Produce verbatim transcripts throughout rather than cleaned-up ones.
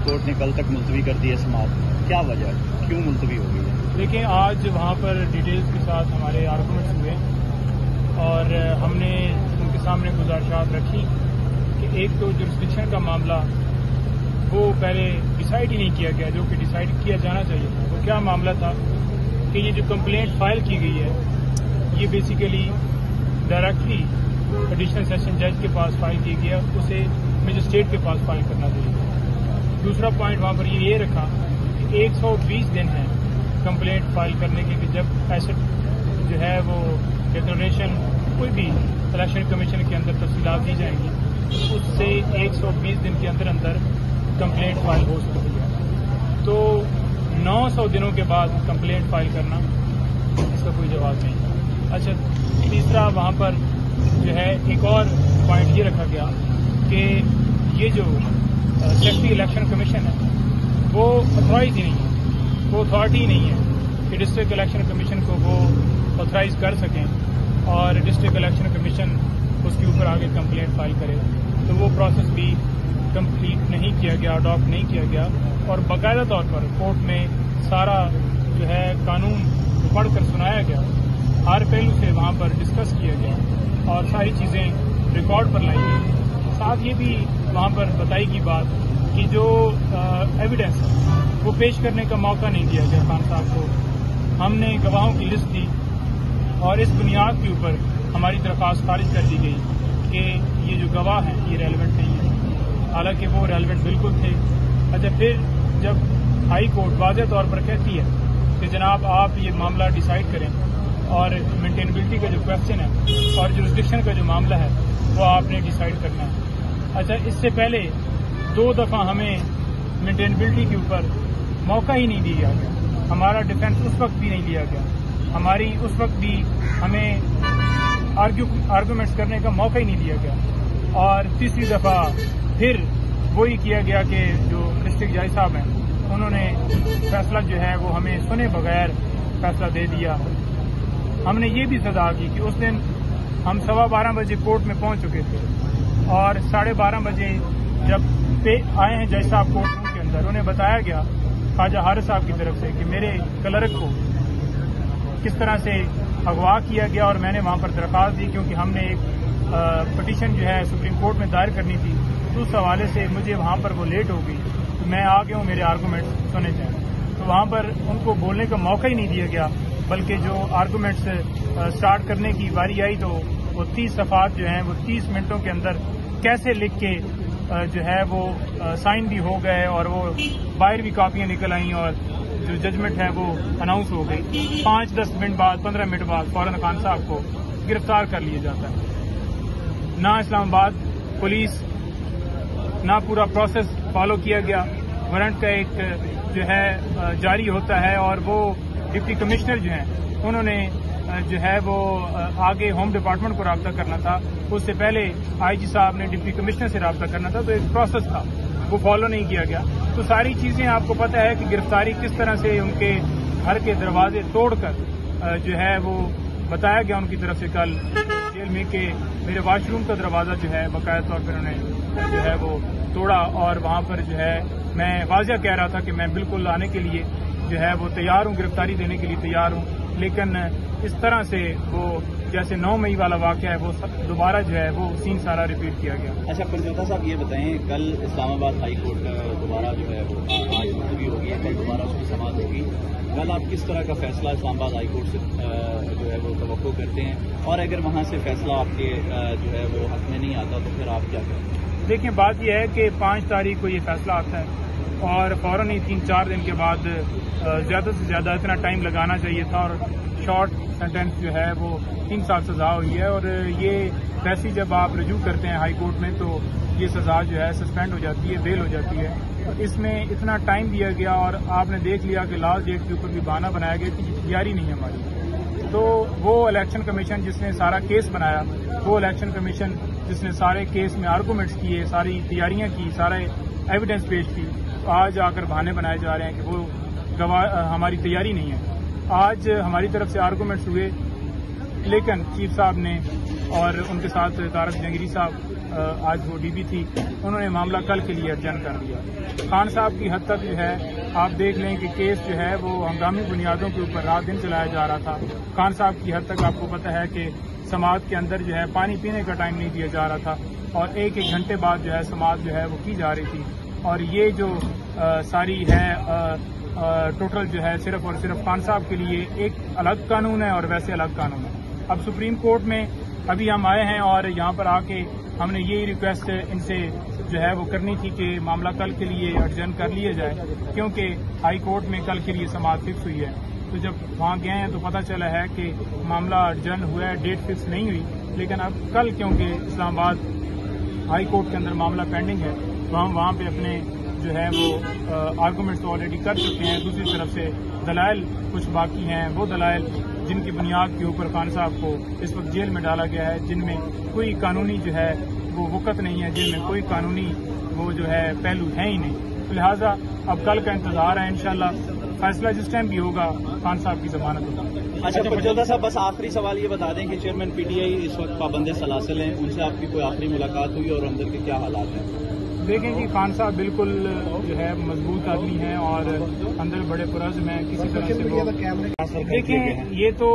Court نے کل تک ملتوی کر دی ہے سماعت، کیا وجہ ہے، کیوں ملتوی ہو گئی ہے؟ دیکھیں، آج وہاں پر ڈیٹیلز کے ساتھ ہمارے آرگومنٹس ہوئے اور ہم نے ان کے سامنے گزارشات رکھی کہ ایک تو جورسڈکشن کا معاملہ وہ پہلے ڈیسائیڈ ہی نہیں کیا گیا جو کہ ڈیسائیڈ کیا جانا چاہیے تھا۔ وہ کیا معاملہ تھا کہ یہ جو کمپلینٹ فائل کی گئی ہے یہ بیسیکلی ڈائریکٹلی ایڈیشنل سیشن جج کے پاس فائل کی گیا، اسے مجسٹریٹ کے پاس فائل کرنا چاہیے۔ دوسرا پوائنٹ وہاں پر یہ یہ رکھا کہ ایک سو بیس دن ہے کمپلینٹ فائل کرنے کے کہ جب ایسٹ جو ہے وہ ڈکلریشن کوئی بھی الیکشن کمیشن کے اندر تفصیلات دی جائیں گی اس سے ایک سو بیس دن کے اندر اندر کمپلینٹ فائل ہو سکتی ہے۔ تو نو سو دنوں کے بعد کمپلینٹ فائل کرنا اس کا کوئی جواب نہیں۔ اچھا، تیسرا وہاں پر جو ہے ایک اور پوائنٹ یہ رکھا گیا کہ یہ جو سیکٹری الیکشن کمیشن ہے وہ اتھرائز ہی نہیں ہے، وہ اتھارٹی نہیں ہے کہ ڈسٹرکٹ الیکشن کمیشن کو وہ اتھرائز کر سکیں اور ڈسٹرکٹ الیکشن کمیشن اس کے اوپر آگے کمپلینٹ فائل کرے۔ تو وہ پروسیس بھی کمپلیٹ نہیں کیا گیا، اڈاپٹ نہیں کیا گیا اور باقاعدہ طور پر کورٹ میں سارا جو ہے قانون پڑھ کر سنایا گیا، ہر پہلو سے وہاں پر ڈسکس کیا گیا اور ساری چیزیں ریکارڈ پر لائی گئی۔ ساتھ یہ بھی وہاں پر بتائی گئی بات کہ جو ایویڈنس وہ پیش کرنے کا موقع نہیں دیا گیا خان صاحب کو۔ ہم نے گواہوں کی لسٹ دی اور اس بنیاد کے اوپر ہماری درخواست خارج کر دی گئی کہ یہ جو گواہ ہیں یہ ریلیونٹ نہیں ہے، حالانکہ وہ ریلیونٹ بالکل تھے۔ اچھا، پھر جب ہائی کورٹ واضح طور پر کہتی ہے کہ جناب آپ یہ معاملہ ڈیسائیڈ کریں اور مینٹینیبلٹی کا جو کوشچن ہے اور جورسڈکشن کا جو معاملہ ہے وہ آپ نے ڈیسائیڈ کرنا ہے۔ اچھا، اس سے پہلے دو دفعہ ہمیں مینٹینیبلٹی کے اوپر موقع ہی نہیں دیا گیا، ہمارا ڈیفینس اس وقت بھی نہیں لیا گیا، ہماری اس وقت بھی ہمیں آرگومنٹس کرنے کا موقع ہی نہیں دیا گیا، اور تیسری دفعہ پھر وہی کیا گیا کہ جو ڈسٹرکٹ جج صاحب ہیں انہوں نے فیصلہ جو ہے وہ ہمیں سنے بغیر فیصلہ دے دیا۔ ہم نے یہ بھی سزا کی کہ اس دن ہم سوا بارہ بجے کورٹ میں پہنچ چکے تھے اور ساڑھے بارہ بجے جب پہ آئے ہیں جج صاحب کورٹ روم کے اندر، انہیں بتایا گیا خواجہ حارث صاحب کی طرف سے کہ میرے کلرک کو کس طرح سے اغوا کیا گیا اور میں نے وہاں پر درخواست دی کیونکہ ہم نے ایک پٹیشن جو ہے سپریم کورٹ میں دائر کرنی تھی، تو اس حوالے سے مجھے وہاں پر وہ لیٹ ہو گئی، تو میں آ گیا ہوں میرے آرگومنٹس سنے جائیں۔ تو وہاں پر ان کو بولنے کا موقع ہی نہیں دیا گیا، بلکہ جو آرگومنٹس سٹارٹ کرنے کی باری آئی تو وہ تیس صفحات جو ہیں وہ تیس منٹوں کے اندر کیسے لکھ کے جو ہے وہ سائن بھی ہو گئے اور وہ باہر بھی کاپیاں نکل آئیں اور جو ججمنٹ ہے وہ اناؤنس ہو گئی۔ پانچ دس منٹ بعد پندرہ منٹ بعد فوراً خان صاحب کو گرفتار کر لیا جاتا ہے۔ نہ اسلام آباد پولیس نہ پورا پروسیس فالو کیا گیا، وارنٹ کا ایک جو ہے جاری ہوتا ہے اور وہ ڈپٹی کمشنر جو ہیں انہوں نے جو ہے وہ آگے ہوم ڈپارٹمنٹ کو رابطہ کرنا تھا، اس سے پہلے آئی جی صاحب نے ڈپٹی کمشنر سے رابطہ کرنا تھا، تو ایک پروسیس تھا وہ فالو نہیں کیا گیا۔ تو ساری چیزیں آپ کو پتہ ہے کہ گرفتاری کس طرح سے ان کے گھر کے دروازے توڑ کر جو ہے وہ بتایا گیا ان کی طرف سے کل جیل میں کہ میرے واش روم کا دروازہ جو ہے باقاعدہ طور پر انہوں نے جو ہے وہ توڑا اور وہاں پر جو ہے میں واضح کہہ رہا تھا کہ میں بالکل آنے کے لیے جو ہے وہ تیار ہوں، گرفتاری دینے کے لیے تیار ہوں، لیکن اس طرح سے وہ جیسے نو مئی والا واقعہ ہے وہ دوبارہ جو ہے وہ سین سارا ریپیٹ کیا گیا۔ اچھا پرجوتا صاحب یہ بتائیں، کل اسلام آباد ہائی کورٹ کا دوبارہ جو ہے وہ آج ملتوی ہوگی ہے، کل دوبارہ اس کی سماعت ہوگی، کل آپ کس طرح کا فیصلہ اسلام آباد ہائی کورٹ سے جو ہے وہ توقع کرتے ہیں، اور اگر وہاں سے فیصلہ آپ کے جو ہے وہ حق میں نہیں آتا تو پھر آپ کیا کریں؟ دیکھیں، بات یہ ہے کہ پانچ تاریخ کو یہ فیصلہ آتا ہے اور فوراً ہی تین چار دن کے بعد زیادہ سے زیادہ اتنا ٹائم لگانا چاہیے تھا اور شارٹ سینٹینس جو ہے وہ تین سال سزا ہوئی ہے، اور یہ ویسے جب آپ رجوع کرتے ہیں ہائی کورٹ میں تو یہ سزا جو ہے سسپینڈ ہو جاتی ہے، بیل ہو جاتی ہے۔ اس میں اتنا ٹائم دیا گیا اور آپ نے دیکھ لیا کہ لاسٹ ڈیٹ کے اوپر بھی بہانہ بنایا گیا کہ تیاری نہیں ہے ہماری، تو وہ الیکشن کمیشن جس نے سارا کیس بنایا، وہ الیکشن کمیشن جس نے سارے کیس میں آرگومنٹس کیے، ساری تیاریاں کی، سارے ایویڈنس پیش کی، آج آ کر بہانے بنائے جا رہے ہیں کہ وہ گواہ ہماری تیاری نہیں ہے۔ آج ہماری طرف سے آرگومنٹس ہوئے، لیکن چیف صاحب نے اور ان کے ساتھ طارق جہانگیری صاحب آج وہ ڈی بی تھی، انہوں نے معاملہ کل کے لیے ارجن کر دیا۔ خان صاحب کی حد تک جو ہے آپ دیکھ لیں کہ کیس جو ہے وہ ہنگامی بنیادوں کے اوپر رات دن چلایا جا رہا تھا۔ خان صاحب کی حد تک آپ کو پتہ ہے کہ سماعت کے اندر جو ہے پانی پینے کا ٹائم نہیں دیا جا رہا تھا، اور ایک ایک گھنٹے بعد جو ہے سماعت جو ہے وہ کی جا رہی تھی، اور یہ جو آ, ساری ہے آ, آ, ٹوٹل جو ہے صرف اور صرف خان صاحب کے لیے ایک الگ قانون ہے اور ویسے الگ قانون ہے۔ اب سپریم کورٹ میں ابھی ہم آئے ہیں اور یہاں پر آ کے ہم نے یہی ریکویسٹ ان سے جو ہے وہ کرنی تھی کہ معاملہ کل کے لیے ایڈجن کر لیا جائے، کیونکہ ہائی کورٹ میں کل کے لیے سماعت فکس ہوئی ہے۔ تو جب وہاں گئے ہیں تو پتہ چلا ہے کہ معاملہ ایڈجن ہوا ہے، ڈیٹ فکس نہیں ہوئی، لیکن اب کل کیونکہ اسلام آباد ہائی کورٹ کے اندر معاملہ پینڈنگ ہے تو ہم وہاں پہ اپنے جو ہے وہ آرگومنٹس آلریڈی کر چکے ہیں۔ دوسری طرف سے دلائل کچھ باقی ہیں، وہ دلائل جن کی بنیاد کے اوپر خان صاحب کو اس وقت جیل میں ڈالا گیا ہے، جن میں کوئی قانونی جو ہے وہ وقت نہیں ہے، جن میں کوئی قانونی وہ جو ہے پہلو ہے ہی نہیں۔ لہٰذا اب کل کا انتظار ہے، انشاءاللہ فیصلہ جس ٹائم بھی ہوگا خان صاحب کی ضمانت ہوگا۔ اچھا پنجوتا صاحب، بس آخری سوال یہ بتا دیں کہ چیئرمین پی ٹی آئی اس وقت پابند سلاسل ہیں، ان سے آپ کی کوئی آخری ملاقات ہوئی اور اندر کے کیا حالات ہیں؟ دیکھیں کہ خان صاحب بالکل جو ہے مضبوط آدمی ہیں اور اندر بڑے پرعزم ہیں، کسی طرح سے وہ دیکھیں یہ تو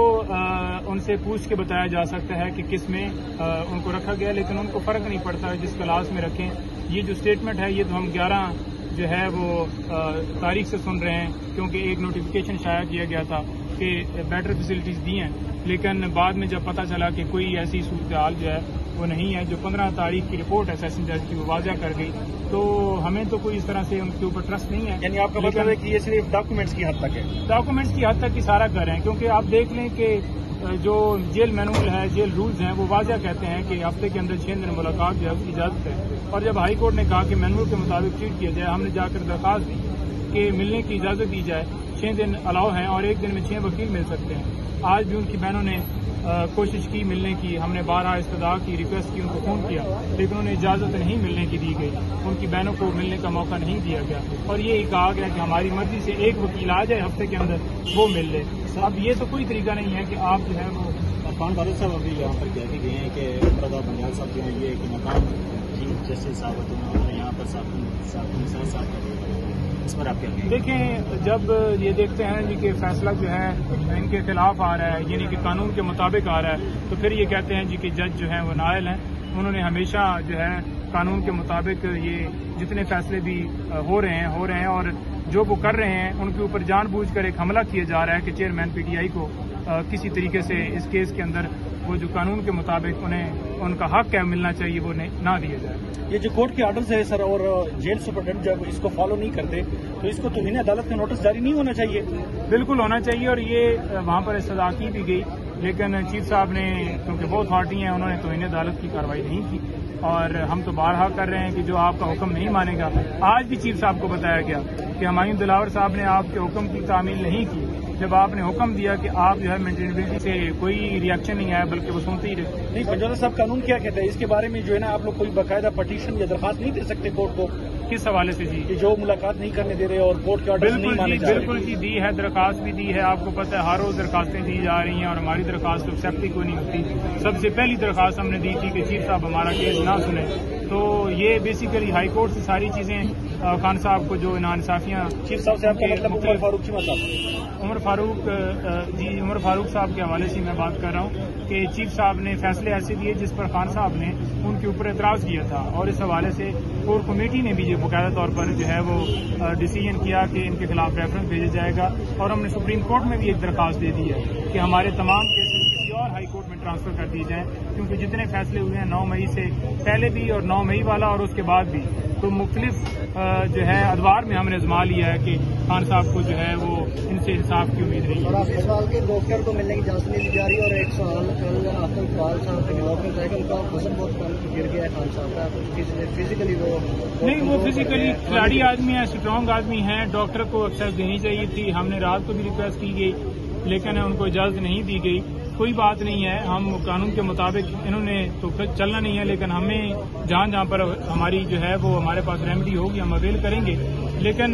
ان سے پوچھ کے بتایا جا سکتا ہے کہ کس میں ان کو رکھا گیا، لیکن ان کو فرق نہیں پڑتا جس کلاس میں رکھیں۔ یہ جو اسٹیٹمنٹ ہے یہ تو ہم گیارہ جو ہے وہ تاریخ سے سن رہے ہیں، کیونکہ ایک نوٹیفیکیشن شائع کیا گیا تھا کہ بیٹر فیسلٹیز دی ہیں، لیکن بعد میں جب پتہ چلا کہ کوئی ایسی صورتحال جو ہے وہ نہیں ہے، جو پندرہ تاریخ کی رپورٹ ہے سیشن جج کی وہ واضح کر گئی، تو ہمیں تو کوئی اس طرح سے ان کے اوپر ٹرسٹ نہیں ہے۔ یعنی آپ کا مطلب ہے کہ یہ صرف ڈاکومنٹس کی حد تک ہے؟ ڈاکومنٹس کی حد تک اشارہ کر رہے ہیں، کیونکہ آپ دیکھ لیں کہ جو جیل مینول ہے، جیل رولز ہیں، وہ واضح کہتے ہیں کہ ہفتے کے اندر چھ دن ملاقات جو ہے اس کی اجازت ہے، اور جب ہائی کورٹ نے کہا کہ مینول کے مطابق ٹریٹ کیا جائے، ہم نے جا کر درخواست دی کہ ملنے کی اجازت دی جائے، چھ دن الاؤ ہیں اور ایک دن میں چھ وکیل مل سکتے ہیں۔ آج بھی ان کی بہنوں نے کوشش کی ملنے کی، ہم نے بارہ استدعا کی، ریکویسٹ کی، ان کو فون کیا، لیکن انہیں اجازت نہیں ملنے کی دی گئی، ان کی بہنوں کو ملنے کا موقع نہیں دیا گیا، اور یہ کہا گیا کہ ہماری مرضی سے ایک وکیل آ جائے ہفتے کے اندر وہ مل لے۔ اب یہ تو کوئی طریقہ نہیں ہے کہ آپ جو ہے وہ عرفان فاروق صاحب ابھی یہاں پر کہہ کے گئے ہیں کہ مرتضیٰ بنیال صاحب جو ہے یہ کہ مقام چیف جسٹس صاحب ہوتے ہیں، انہوں نے یہاں پر صاحب صاحب اس پر آپ کیا کہیں؟ دیکھیں، جب یہ دیکھتے ہیں جی کہ فیصلہ جو ہے ان کے خلاف آ رہا ہے، یعنی کہ قانون کے مطابق آ رہا ہے، تو پھر یہ کہتے ہیں جی کہ جج جو ہیں وہ نائل ہیں۔ انہوں نے ہمیشہ جو ہے قانون کے مطابق یہ جتنے فیصلے بھی ہو رہے ہیں ہو رہے ہیں اور جو وہ کر رہے ہیں ان کے اوپر جان بوجھ کر ایک حملہ کیا جا رہا ہے کہ چیئرمین پی ٹی آئی کو کسی طریقے سے اس کیس کے اندر وہ جو قانون کے مطابق انہیں ان کا حق ہے ملنا چاہیے وہ نہ دیا جائے۔ یہ جو کورٹ کے آرڈرز ہے سر، اور جیل سپرنٹینڈنٹ جب اس کو فالو نہیں کرتے تو اس کو تو انہیں عدالت میں نوٹس جاری نہیں ہونا چاہیے؟ بالکل ہونا چاہیے، اور یہ وہاں پر استدعا کی بھی گئی، لیکن چیف صاحب نے کیونکہ وہ اتھارٹی ہیں انہوں نے تو انہیں عدالت کی کارروائی نہیں کی، اور ہم تو بارہا کر رہے ہیں کہ جو آپ کا حکم نہیں مانے گا۔ آج بھی چیف صاحب کو بتایا گیا کہ ہمایوں دلاور صاحب نے آپ کے حکم کی تعمیل نہیں کی، جب آپ نے حکم دیا کہ آپ جو ہے مینٹینیبلٹی سے کوئی ریئیکشن نہیں آیا بلکہ وہ سنتے ہی رہے۔ نہیں، پنجوتا صاحب قانون کیا کہتے ہیں اس کے بارے میں جو ہے نا آپ لوگ کوئی باقاعدہ پٹیشن یا درخواست نہیں دے سکتے کورٹ کو؟ کس حوالے سے جی؟ کہ جو ملاقات نہیں کرنے دے رہے اور کورٹ کے آرڈر نہیں مانے جا رہے؟ بالکل جی، دی ہے، درخواست بھی دی ہے، آپ کو پتہ ہے ہر روز درخواستیں دی جا رہی ہیں اور ہماری درخواست ایکسیپٹ ہی کوئی نہیں ہوتی۔ سب سے پہلی درخواست ہم نے دی تھی کہ چیف صاحب ہمارا کیس نہ سنیں، تو یہ بیسیکلی ہائی کورٹ سے ساری چیزیں خان صاحب کو جو ناانصافیاں چیف صاحب سے آپ کا مطلب عمر فاروق چیمہ صاحب؟ عمر فاروق جی عمر فاروق صاحب کے حوالے سے میں بات کر رہا ہوں کہ چیف صاحب نے فیصلے ایسے دیے جس پر خان صاحب نے ان کے اوپر اعتراض کیا تھا، اور اس حوالے سے کور کمیٹی نے بھی باقاعدہ طور پر جو ہے وہ ڈیسیژن کیا کہ ان کے خلاف ریفرنس بھیجا جائے گا، اور ہم نے سپریم کورٹ میں بھی ایک درخواست دے دی ہے کہ ہمارے تمام کیسز کسی اور ہائی کورٹ میں ٹرانسفر کر دیے جائیں، کیونکہ جتنے فیصلے ہوئے ہیں نو مئی سے پہلے بھی اور نو مئی والا اور اس کے بعد بھی، تو مختلف جو ہے ادوار میں ہم نے ازما لیا ہے کہ خان صاحب کو جو ہے وہ ان سے انصاف کی امید نہیں ہے۔ اور آپ کے سوال کے ڈاکٹر کو ملنے کی اجازت نہیں دی جا رہی، اور ایک سوال کل آپ اقبال صاحب کے جواب میں تھا کہ ان کا وزن بہت کم گر گیا ہے خان صاحب کا، فزیکلی وہ نہیں، وہ فزیکلی کھلاڑی آدمی ہے، اسٹرانگ آدمی ہیں، ڈاکٹر کو ایکسیس دینی چاہیے تھی، ہم نے رات کو بھی ریکویسٹ کی گئی لیکن ان کو اجازت نہیں دی گئی۔ کوئی بات نہیں ہے، ہم قانون کے مطابق انہوں نے تو چلنا نہیں ہے، لیکن ہمیں جہاں جہاں پر ہماری جو ہے وہ ہمارے پاس ریمیڈی ہوگی ہم اویل کریں گے، لیکن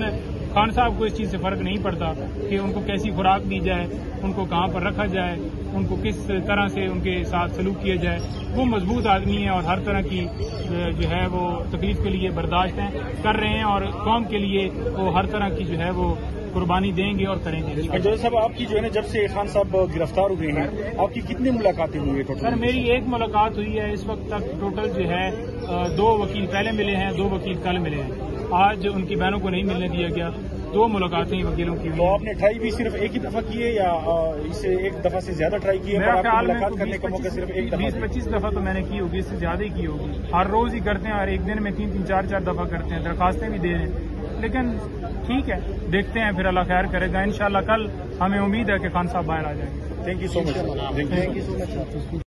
खान साहब को इस चीज़ से फ़र्क नहीं पड़ता कि उनको कैसी खुराक दी जाए, उनको कहाँ पर रखा जाए, उनको किस तरह से उनके साथ सलूक किया जाए। वो मजबूत आदमी है और हर तरह की जो है वो तकलीफ के लिए बर्दाश्त हैं कर रहे हैं और कौम के लिए वो हर तरह की जो है वो कुर्बानी देंगे और करेंगे। जज साहब, आपकी जो है ना, जब से खान साहब गिरफ्तार हुए हैं, आपकी कितनी मुलाकातें हुई है टोटल? सर, मेरी एक मुलाकात हुई है इस वक्त तक। टोटल जो है दो वकील पहले मिले हैं, दो वकील कल मिले हैं। आज उनकी बहनों को नहीं मिलने दिया गया। दो मुलाकातें वकीलों की हुई। तो आपने ट्राई भी सिर्फ एक ही दफा की है या इससे एक दफा से ज्यादा ट्राई की है? मेरा ख्याल में मुलाकात करने का मौका सिर्फ एक दफा, बीस पच्चीस दफा तो मैंने की होगी, इससे ज्यादा ही की होगी। हर रोज ही करते हैं और एक दिन में तीन तीन चार चार दफा करते हैं, दरखास्तें भी दे रहे हैं। लेकिन ठीक है, देखते हैं, फिर अल्लाह खैर करेगा। इंशाल्लाह कल हमें उम्मीद है कि खान साहब बाहर आ जाएंगे। Thank you so much. Thank you so much.